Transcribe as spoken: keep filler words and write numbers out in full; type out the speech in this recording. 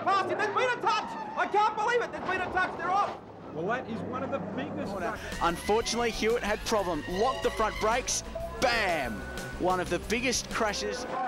past him. There's been a touch. I can't believe it. There's been a touch. They're off. Well, that is one of the biggest... Unfortunately, Hewitt had problem. Locked the front brakes. Bam! One of the biggest crashes